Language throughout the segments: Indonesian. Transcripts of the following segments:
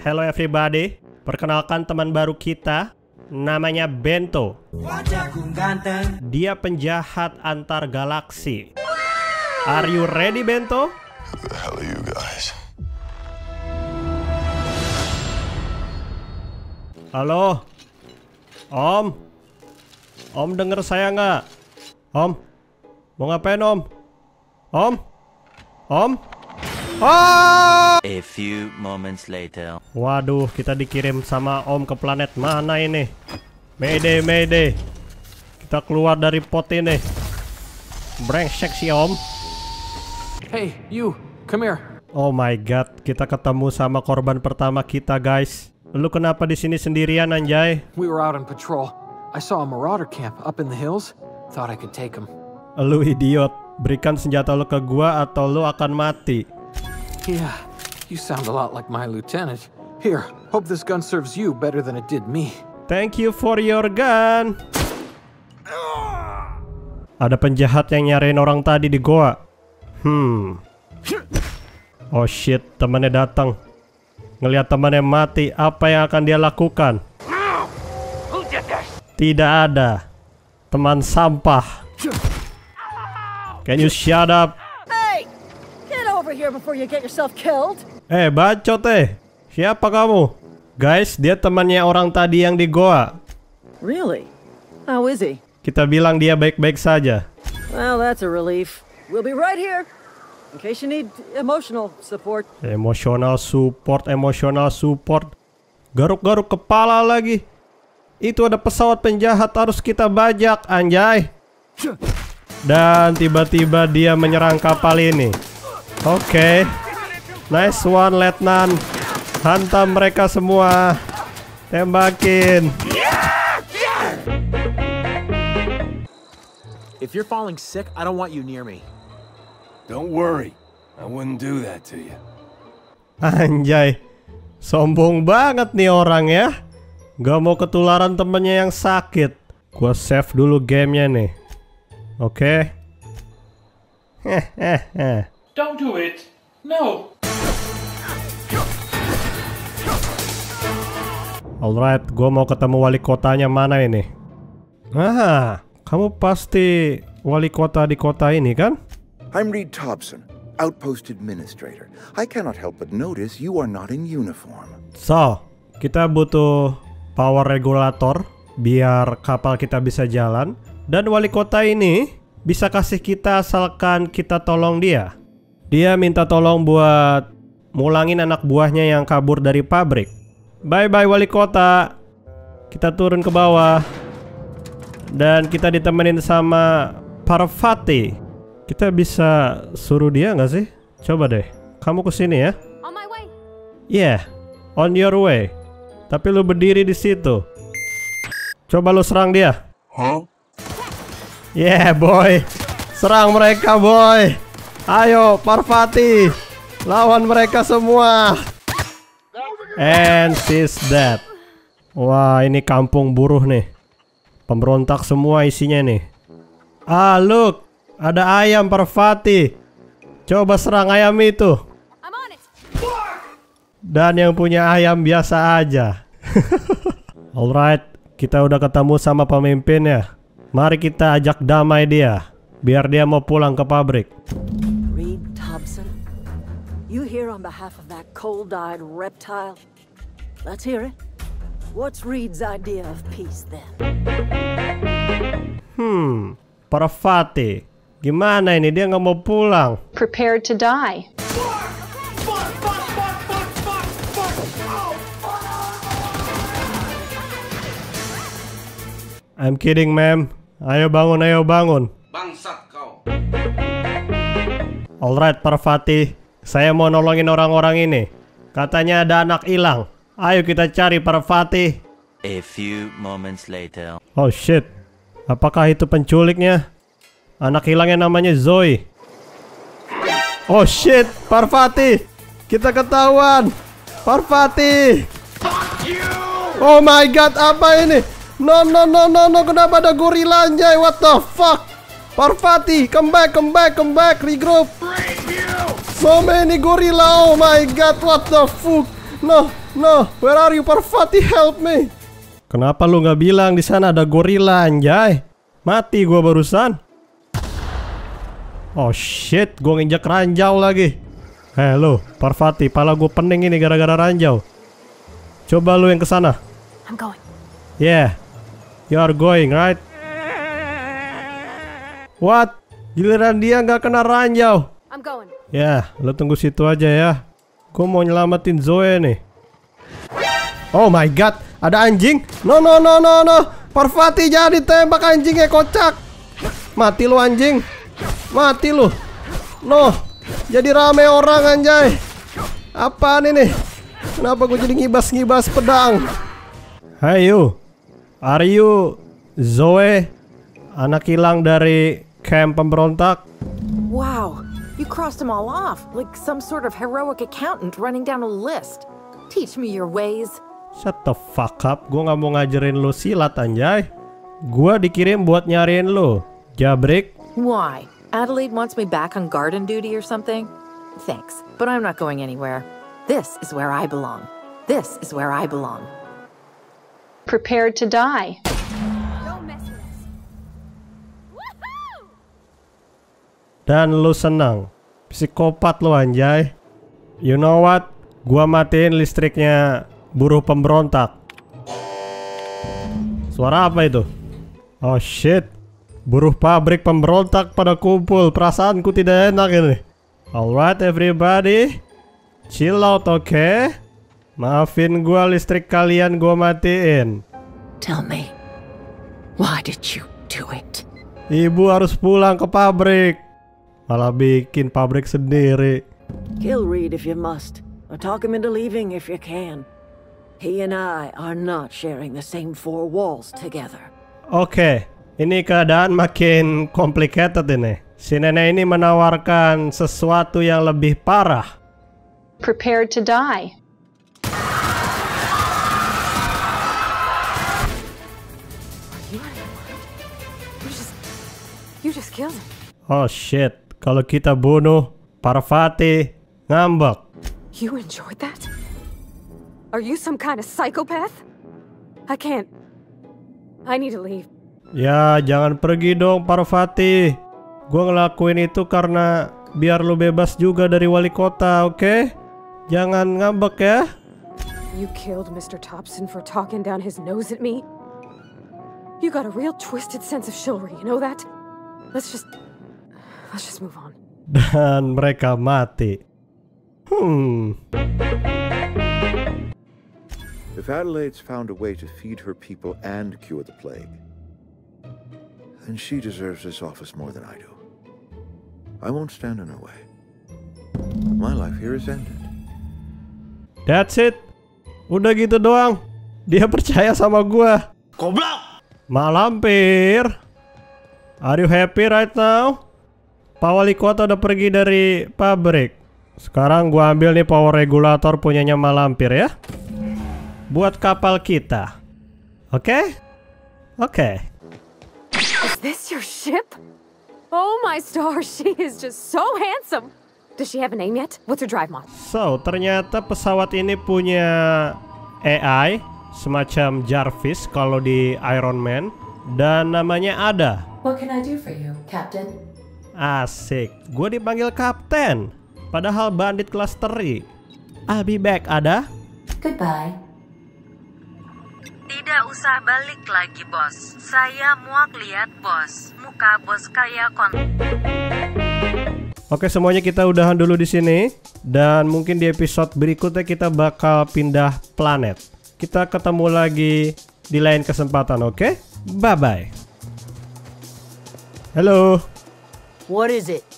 Hello everybody, perkenalkan teman baru kita, namanya Bento. Dia penjahat antar galaksi. Are you ready, Bento? Who the hell are you guys? Halo, Om. Om denger saya nggak? Om, mau ngapain Om? Om? Om? Oh! A few moments later. Waduh, kita dikirim sama Om ke planet mana ini? Mayday, Mayday. Kita keluar dari pot ini. Brengsek si Om. Hey, you, come here. Oh my god, kita ketemu sama korban pertama kita, guys. Lu kenapa di sini sendirian, anjay? We were out on patrol. I saw a marauder camp up in the hills. Thought I could take him. Lu idiot. Berikan senjata lu ke gua atau lu akan mati. Yeah, you sound a lot like my lieutenant. Here, hope this gun serves you better than it did me. Thank you for your gun. Ada penjahat yang nyariin orang tadi di goa. Oh shit, temannya datang. Ngelihat temannya mati, apa yang akan dia lakukan? Tidak ada. Teman sampah. Can you shut up? Hey! Get over here before you get yourself killed. Bacot Siapa kamu? Guys, dia temannya orang tadi yang di goa. Really? How is he? Kita bilang dia baik-baik saja. Well, that's a relief. We'll be right here. In case you need emotional support. Emotional support. Garuk-garuk kepala lagi. Itu ada pesawat penjahat harus kita bajak, anjay. Dan tiba-tiba dia menyerang kapal ini. Oke. Nice one, Letnan. Hantam mereka semua. Tembakin. If you're falling sick, I don't want you near me. Don't worry, I wouldn't do that to you. Anjay. Sombong banget nih orang ya. Gak mau ketularan temennya yang sakit. Gua save dulu gamenya nih. Oke. Don't do it. No. Alright, gua mau ketemu wali kotanya mana ini? Kamu pasti wali kota di kota ini kan? I'm Reed Thompson, Outpost Administrator. I cannot help but notice you are not in uniform. So, kita butuh power regulator biar kapal kita bisa jalan. Dan wali kota ini bisa kasih kita asalkan kita tolong dia. Dia minta tolong buat mulangin anak buahnya yang kabur dari pabrik. Bye-bye wali kota. Kita turun ke bawah. Dan kita ditemenin sama Parvati. Kita bisa suruh dia nggak sih? Coba deh, kamu kesini ya. On my way. Yeah, on your way. Tapi lu berdiri di situ. Coba lu serang dia. Huh? Yeah boy, serang mereka boy. Ayo Parvati, lawan mereka semua. And she's dead. Wah, ini kampung buruh nih. Pemberontak semua isinya nih. Look, ada ayam Parvati. Coba serang ayam itu. I'm on it. Dan yang punya ayam biasa aja. Alright, kita udah ketemu sama pemimpinnya. Mari kita ajak damai dia, biar dia mau pulang ke pabrik. Reed Thompson, you here on behalf of that cold-eyed reptile? Let's hear it. What's Reed's idea of peace then? Parvati, gimana ini dia nggak mau pulang? Prepared to die. I'm kidding, ma'am. Ayo bangun, ayo bangun. Bangsat kau. Alright, Parvati. Saya mau nolongin orang-orang ini. Katanya ada anak hilang. Ayo kita cari Parvati. A few moments later. Oh shit. Apakah itu penculiknya? Anak hilangnya namanya Zoe. Oh shit, Parvati. Kita ketahuan. Parvati. Oh my god, apa ini? No, kenapa ada gorila anjay? What the fuck? Parvati, come back, regroup. So many gorilla, oh my god, what the fuck? No, No, where are you, Parvati? Help me. Kenapa lu nggak bilang di sana ada gorila, anjay? Mati gua barusan. Oh shit, gua nginjak ranjau lagi. Halo, Parvati, pala gua pening ini gara-gara ranjau. Coba lu yang ke sana. I'm going. Yeah, you are going, right? What? Giliran dia nggak kena ranjau. I'm going. Ya, lu tunggu situ aja ya. Gua mau nyelamatin Zoe nih. Oh my god, ada anjing. No. Parvati jangan ditembak anjingnya, kocak. Mati lu anjing. Mati lu. No. Jadi rame orang anjay. Apaan ini? Kenapa gue jadi ngibas-ngibas pedang? Hey you. Are you Zoe? Anak hilang dari camp pemberontak? Wow. You crossed them all off like some sort of heroic accountant running down a list. Teach me your ways. Shut the fuck up. Gue gak mau ngajarin lu silat anjay. Gue dikirim buat nyariin lu. Jabrik. Why? Adelaide wants me back on garden duty or something? Thanks, but I'm not going anywhere. This is where I belong. This is where I belong. Prepared to die. Don't mess with us. Woohoo! Dan lu senang. Psikopat lu anjay. You know what? Gua matiin listriknya buruh pemberontak. Suara apa itu? Oh shit. Buruh pabrik pemberontak pada kumpul. Perasaanku tidak enak ini. Alright everybody. Chill out, okay? Maafin gua, listrik kalian gua matiin. Tell me, why did you do it? Ibu harus pulang ke pabrik. Malah bikin pabrik sendiri. Kill Reed if you must, or talk him into leaving if you can. He and I are not sharing the same four walls together. Oke, ini keadaan makin complicated ini. Si nenek ini menawarkan sesuatu yang lebih parah. Prepared to die. You just killed him. Oh shit, kalau kita bunuh Parvati ngambek. You enjoyed that? Are you some kind of psychopath? I can't. I need to leave. Ya, jangan pergi dong Parvati. Gua ngelakuin itu karena biar lu bebas juga dari wali kota, oke? Jangan ngambek ya. You killed Mr. Thompson for talking down his nose at me? You got a real twisted sense of chivalry, you know that? Let's just move on. Dan mereka mati. If Adelaide's found a way to feed her people and cure the plague, then she deserves this office more than I do. I won't stand in her way. My life here is ended. That's it. Udah gitu doang. Dia percaya sama gua. Goblok! Mak Lampir. Are you happy right now? Pak Wali Kota udah pergi dari pabrik. Sekarang gua ambil nih power regulator punyanya Mak Lampir ya. Buat kapal kita. Oke? Oke. Is this your ship? Oh my stars, she is just so handsome. Does she have a name yet? What's her drive mod? So, ternyata pesawat ini punya AI semacam Jarvis kalau di Iron Man, dan namanya Ada. What can I do for you, Captain? Asik, gue dipanggil Kapten, padahal bandit kelas teri. I'll be back, Ada. Goodbye. Tidak usah balik lagi, bos. Saya muak lihat, bos. Muka bos kayak Oke, semuanya kita udahan dulu di sini, dan mungkin di episode berikutnya kita bakal pindah planet. Kita ketemu lagi di lain kesempatan, oke? Bye-bye. Hello. What is it?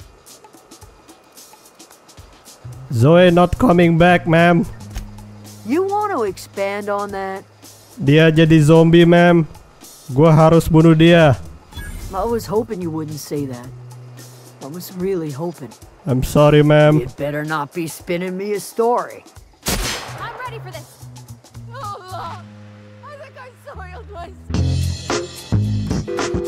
Zoe not coming back, ma'am. You want to expand on that? Dia jadi zombie, ma'am. Gua harus bunuh dia. I was hoping you wouldn't say that. I was really hoping. I'm sorry, ma'am. You better not be spinning me a story. I'm ready for this. Oh, Lord. I think I soiled myself.